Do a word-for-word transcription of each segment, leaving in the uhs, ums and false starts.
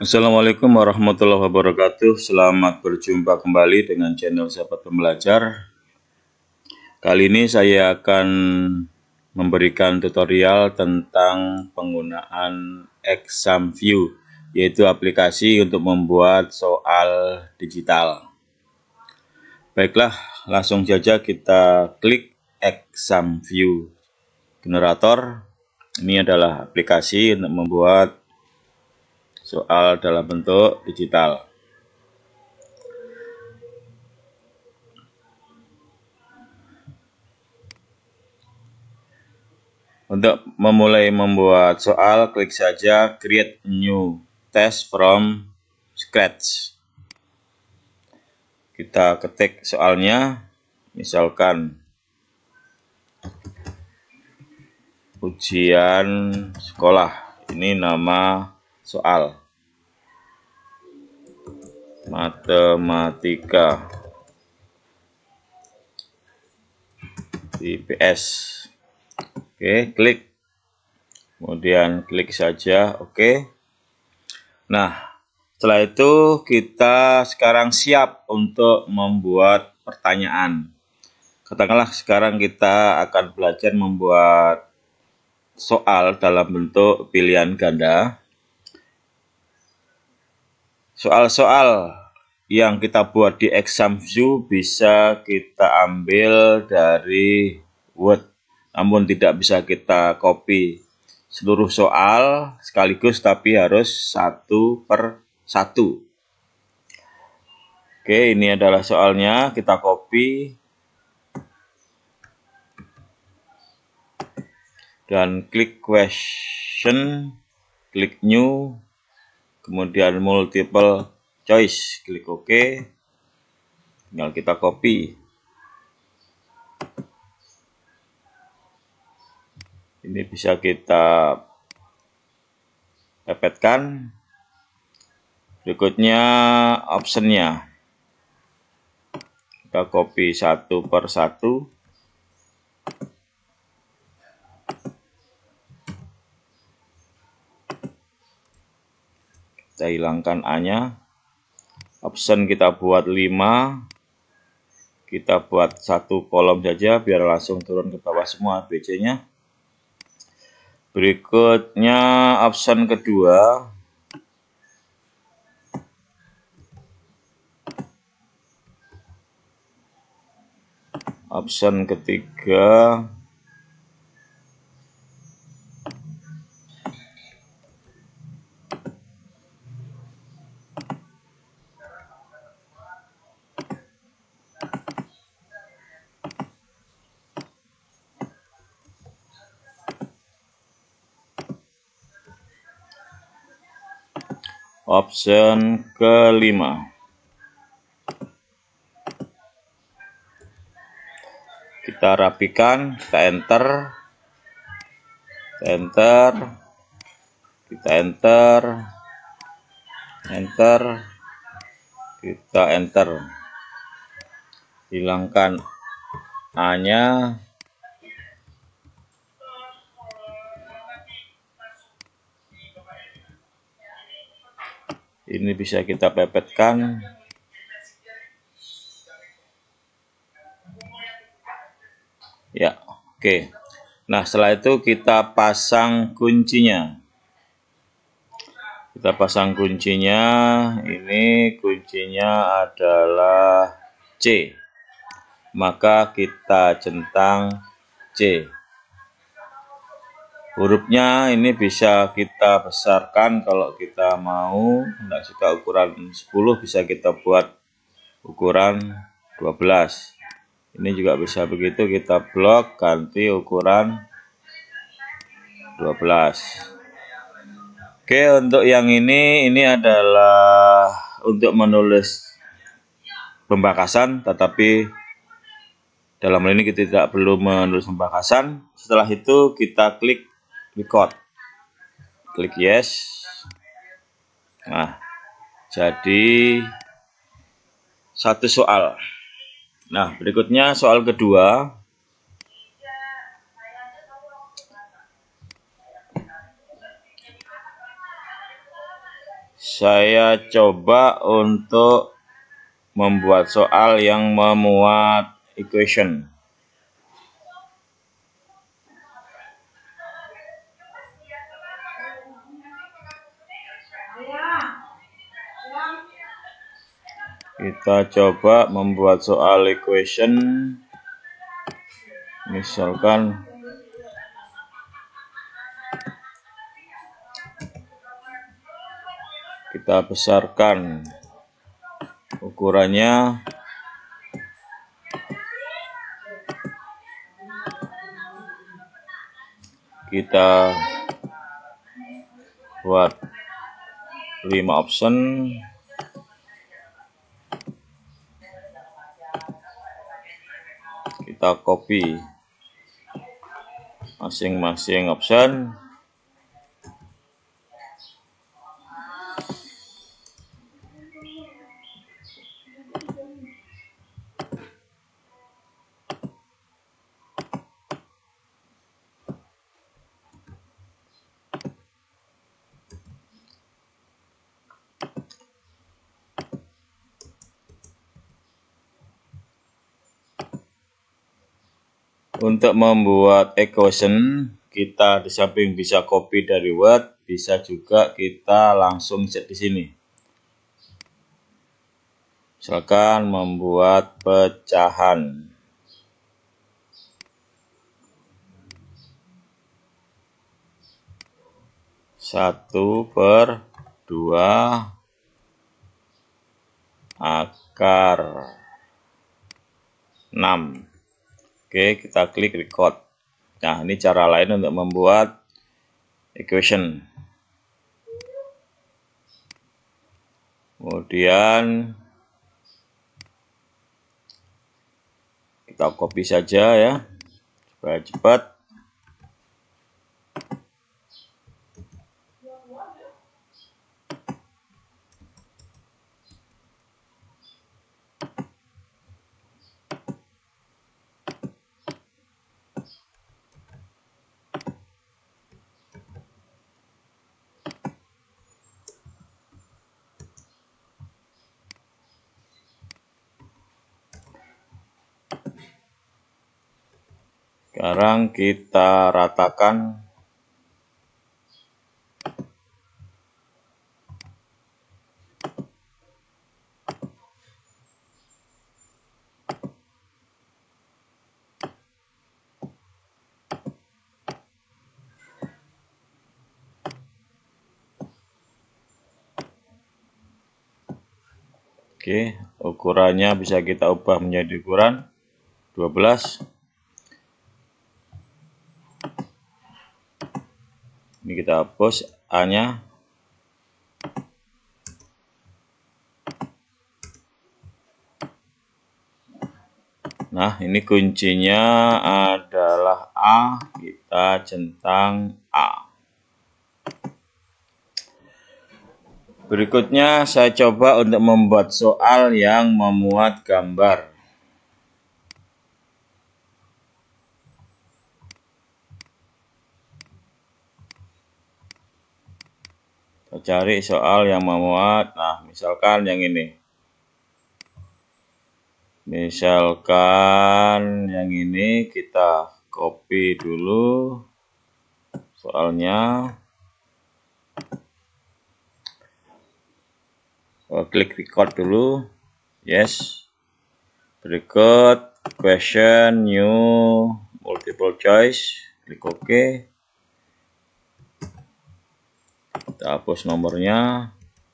Assalamualaikum warahmatullahi wabarakatuh. Selamat berjumpa kembali dengan channel Sahabat Pembelajar. Kali ini saya akan memberikan tutorial tentang penggunaan ExamView, yaitu aplikasi untuk membuat soal digital. Baiklah, langsung saja kita klik ExamView Generator. Ini adalah aplikasi untuk membuat soal dalam bentuk digital. Untuk memulai membuat soal, klik saja Create New Test from Scratch. Kita ketik soalnya, misalkan ujian sekolah. Ini nama soal. Matematika I P S. Oke, klik. Kemudian klik saja oke. Nah, setelah itu kita sekarang siap untuk membuat pertanyaan. Katakanlah sekarang kita akan belajar membuat soal dalam bentuk pilihan ganda. Soal-soal yang kita buat di ExamView bisa kita ambil dari Word, namun tidak bisa kita copy seluruh soal sekaligus, tapi harus satu per satu. Oke, ini adalah soalnya, kita copy dan klik question, klik new, kemudian multiple choice, klik OK. Tinggal kita copy. Ini bisa kita pepetkan. Berikutnya optionnya. Kita copy satu per satu. Kita hilangkan A-nya. Option kita buat lima. Kita buat satu kolom saja biar langsung turun ke bawah semua B C-nya. Berikutnya option kedua. Option ketiga. Option kelima. Kita rapikan, kita enter, kita enter, kita enter, enter, kita enter. Hilangkan A-nya. Ini bisa kita pepetkan. Ya, oke. Nah, setelah itu kita pasang kuncinya. Kita pasang kuncinya. Ini kuncinya adalah C. Maka kita centang C. Hurufnya ini bisa kita besarkan kalau kita mau. Tidak suka ukuran sepuluh, bisa kita buat ukuran dua belas. Ini juga bisa begitu, kita blok ganti ukuran dua belas. Oke, untuk yang ini ini adalah untuk menulis pembakasan, tetapi dalam hal ini kita tidak perlu menulis pembakasan. Setelah itu kita klik record, klik yes. Nah, jadi satu soal. Nah, berikutnya soal kedua. saya coba untuk membuat soal yang memuat equation. Kita coba membuat soal equation, misalkan kita besarkan ukurannya kita buat lima option, kita copy masing-masing option, untuk membuat equation. Kita di samping bisa copy dari Word, bisa juga kita langsung set di sini. Misalkan membuat pecahan. Satu per dua akar enam. Oke, kita klik record. Nah, ini cara lain untuk membuat equation. Kemudian kita copy saja ya, supaya cepat. Sekarang kita ratakan. Oke, ukurannya bisa kita ubah menjadi ukuran dua belas. Ini kita hapus A-nya. Nah, ini kuncinya adalah A, kita centang A. Berikutnya saya coba untuk membuat soal yang memuat gambar. Kita cari soal yang memuat, nah misalkan yang ini. Misalkan yang ini kita copy dulu soalnya. Klik record dulu. Yes. Berikut question new multiple choice. Klik OK. Kita hapus nomornya.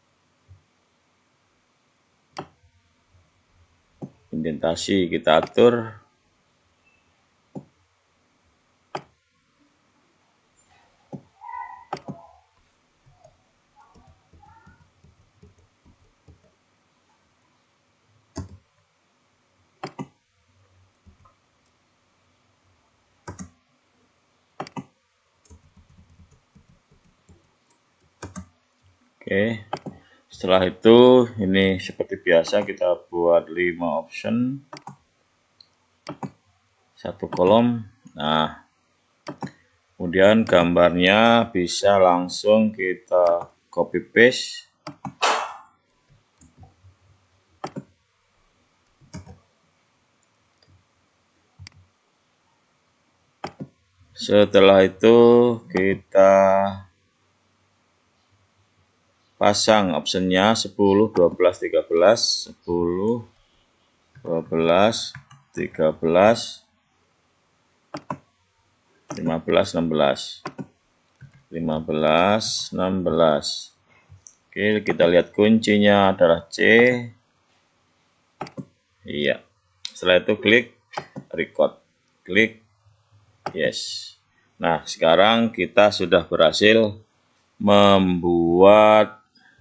Indentasi kita atur. Oke, setelah itu ini seperti biasa kita buat lima option, satu kolom. Nah, kemudian gambarnya bisa langsung kita copy paste Setelah itu kita pasang optionnya sepuluh, dua belas, tiga belas, sepuluh, dua belas, tiga belas, lima belas, enam belas, lima belas, enam belas. Oke, kita lihat kuncinya adalah C. Iya. Setelah itu klik record. Klik yes. Nah, sekarang kita sudah berhasil membuat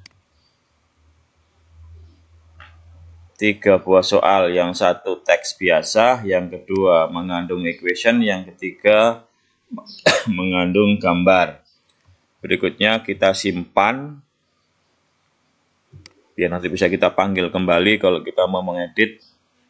tiga buah soal. Yang satu teks biasa, yang kedua mengandung equation, yang ketiga mengandung gambar. Berikutnya kita simpan biar nanti bisa kita panggil kembali kalau kita mau mengedit.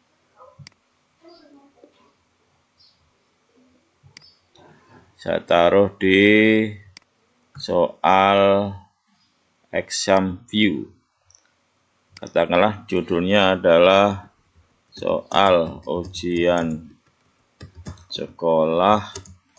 Saya taruh di soal exam view. Katakanlah judulnya adalah soal ujian sekolah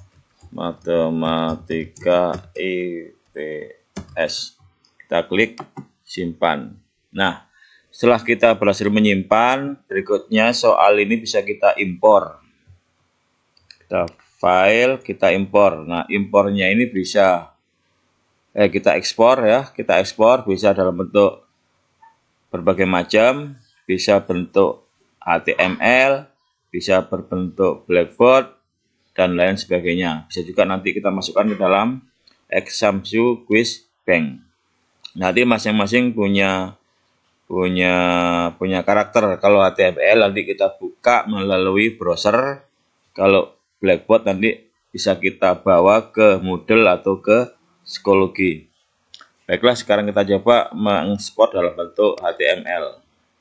matematika I P S. Kita klik simpan. Nah, setelah kita berhasil menyimpan, berikutnya soal ini bisa kita impor. Kita file, kita impor. Nah, impornya ini bisa eh, kita ekspor ya, kita ekspor bisa dalam bentuk berbagai macam, bisa bentuk H T M L, bisa berbentuk blackboard, dan lain sebagainya. Bisa juga nanti kita masukkan ke dalam Examview Quiz Bank. Nanti masing-masing punya punya punya karakter. Kalau H T M L nanti kita buka melalui browser. Kalau blackboard nanti bisa kita bawa ke Moodle atau ke psikologi. Baiklah, sekarang kita coba mengekspor dalam bentuk H T M L.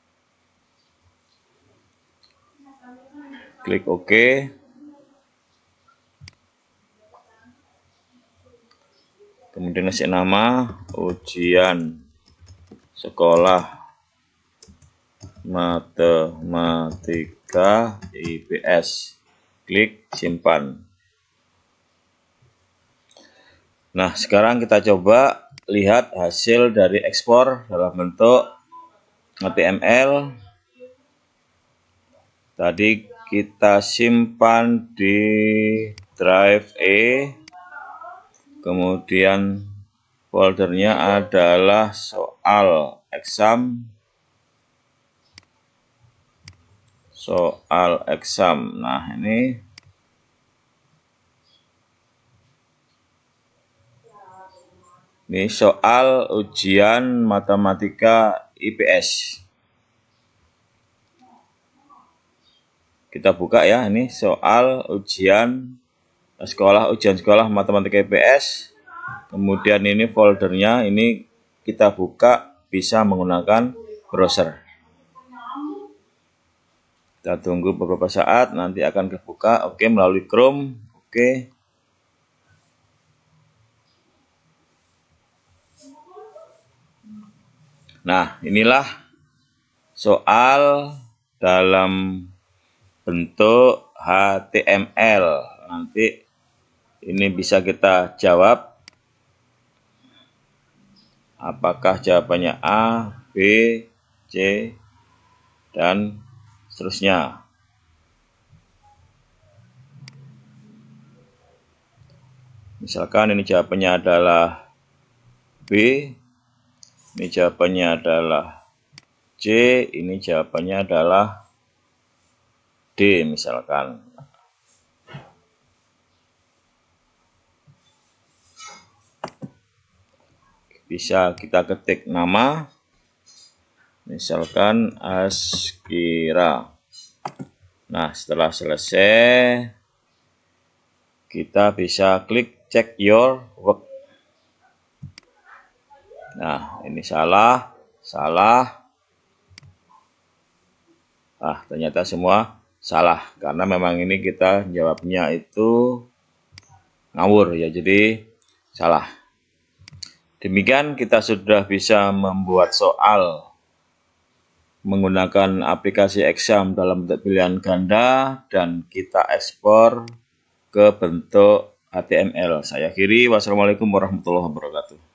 Klik OK. Kemudian kasih nama ujian sekolah matematika I P S. Klik simpan. Nah, sekarang kita coba lihat hasil dari ekspor dalam bentuk H T M L. Tadi kita simpan di drive E. Kemudian foldernya adalah soal exam. Soal exam. Nah, ini ini soal ujian matematika I P S. Kita buka ya, ini soal ujian sekolah ujian sekolah matematika I P S. Kemudian ini foldernya, ini kita buka bisa menggunakan browser. Kita tunggu beberapa saat, nanti akan kebuka. Oke, melalui Chrome. Oke. Nah, inilah soal dalam bentuk H T M L. Nanti ini bisa kita jawab. Apakah jawabannya A, B, C, dan seterusnya. Misalkan ini jawabannya adalah B, ini jawabannya adalah C, ini jawabannya adalah D misalkan. Bisa kita ketik nama, misalkan Askira. Nah, setelah selesai, kita bisa klik check your work. Nah, ini salah, salah. Ah, ternyata semua salah, karena memang ini kita jawabnya itu ngawur ya, jadi salah. Demikian kita sudah bisa membuat soal menggunakan aplikasi exam dalam bentuk pilihan ganda dan kita ekspor ke bentuk H T M L. Saya akhiri. Wassalamualaikum warahmatullahi wabarakatuh.